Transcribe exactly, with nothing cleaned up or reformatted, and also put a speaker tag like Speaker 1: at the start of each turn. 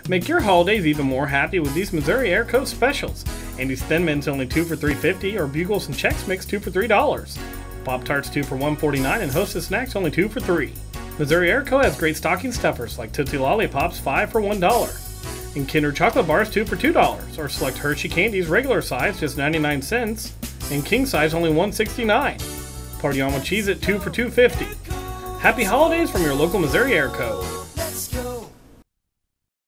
Speaker 1: Make your holidays even more happy with these Missouri Airco specials. Andy's Thin Mints only two for three fifty, or Bugles and Chex Mix two for three dollars. Pop Tarts two for one forty-nine, and Hostess Snacks only two for three. Missouri Airco has great stocking stuffers like Tootsie Lollipops five for one dollar. And Kinder Chocolate Bars two for two dollars, or select Hershey Candies regular size just ninety-nine cents, and king size only one sixty-nine. Party on with Cheez-It two for two fifty. Happy holidays from your local Missouri Airco.